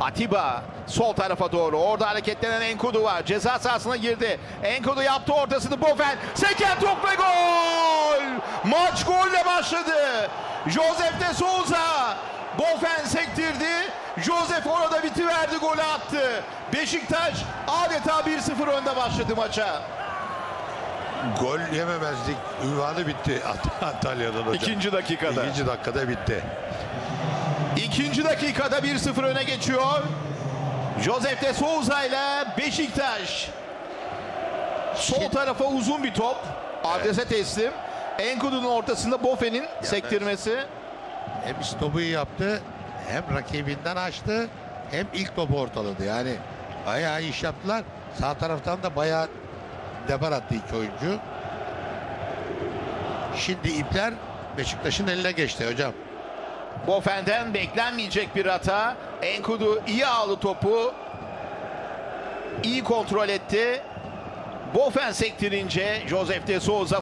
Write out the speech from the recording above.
Atiba sol tarafa doğru. Orada hareketlenen Enkudu var. Ceza sahasına girdi. Enkudu yaptı ortasını. Bofen seken top ve gol! Maç golle başladı. Josef de Souza. Bofen sektirdi. Josef orada bitiverdi, golü attı. Beşiktaş adeta 1-0 önde başladı maça. Gol yememezlik ünvanı bitti Antalya'dan hocam. İkinci dakikada. İkinci dakikada bitti. İkinci dakikada 1-0 öne geçiyor. Josef de Souza ile Beşiktaş. Sol tarafa uzun bir top. Adrese teslim. Enkudu'nun ortasında Bofen'in sektirmesi. Hem stopu iyi yaptı, hem rakibinden açtı, hem ilk topu ortaladı. Yani bayağı iş yaptılar. Sağ taraftan da bayağı depar attı iki oyuncu. Şimdi ipler Beşiktaş'ın eline geçti hocam. Bofen'den beklenmeyecek bir hata. Enkudu iyi aldı topu. İyi kontrol etti. Bofen sektirince Josef de Souza